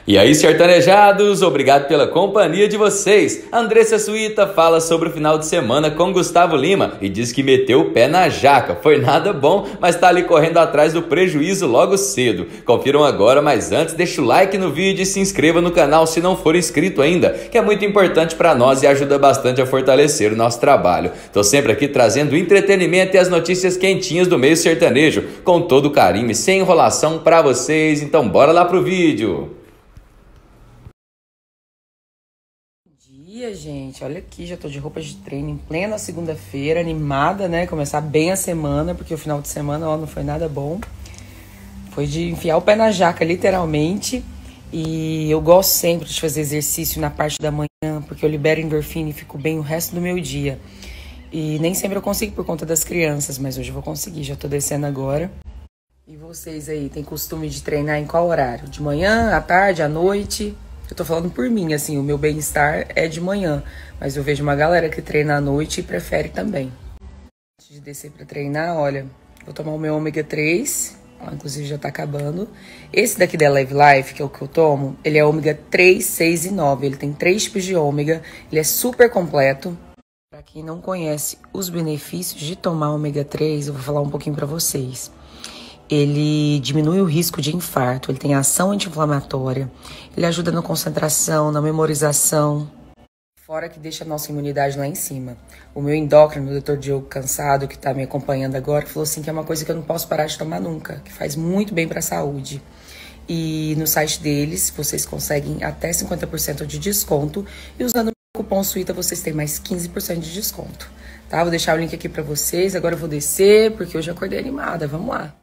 E aí, sertanejados, obrigado pela companhia de vocês. Andressa Suíta fala sobre o final de semana com Gustavo Lima e diz que meteu o pé na jaca. Foi nada bom, mas tá ali correndo atrás do prejuízo logo cedo. Confiram agora, mas antes deixa o like no vídeo e se inscreva no canal se não for inscrito ainda, que é muito importante para nós e ajuda bastante a fortalecer o nosso trabalho. Tô sempre aqui trazendo entretenimento e as notícias quentinhas do meio sertanejo, com todo carinho e sem enrolação para vocês, então bora lá pro vídeo. Gente, olha aqui, já tô de roupa de treino em plena segunda-feira, animada, né? Começar bem a semana, porque o final de semana, ó, não foi nada bom. Foi de enfiar o pé na jaca, literalmente. E eu gosto sempre de fazer exercício na parte da manhã, porque eu libero endorfina e fico bem o resto do meu dia. E nem sempre eu consigo por conta das crianças, mas hoje eu vou conseguir, já tô descendo agora. E vocês aí, tem costume de treinar em qual horário? De manhã, à tarde, à noite? Eu tô falando por mim, assim, o meu bem-estar é de manhã, mas eu vejo uma galera que treina à noite e prefere também. Antes de descer pra treinar, olha, vou tomar o meu ômega 3, ó, inclusive já tá acabando. Esse daqui da Live Life, que é o que eu tomo, ele é ômega 3, 6 e 9, ele tem 3 tipos de ômega, ele é super completo. Pra quem não conhece os benefícios de tomar ômega 3, eu vou falar um pouquinho pra vocês. Ele diminui o risco de infarto, ele tem ação anti-inflamatória, ele ajuda na concentração, na memorização, fora que deixa a nossa imunidade lá em cima. O meu endócrino, o Dr. Diogo Cansado, que está me acompanhando agora, falou assim que é uma coisa que eu não posso parar de tomar nunca, que faz muito bem para a saúde. E no site deles, vocês conseguem até 50% de desconto e usando o cupom SUÍTA vocês têm mais 15% de desconto. Tá? Vou deixar o link aqui para vocês, agora eu vou descer porque hoje eu acordei animada, vamos lá.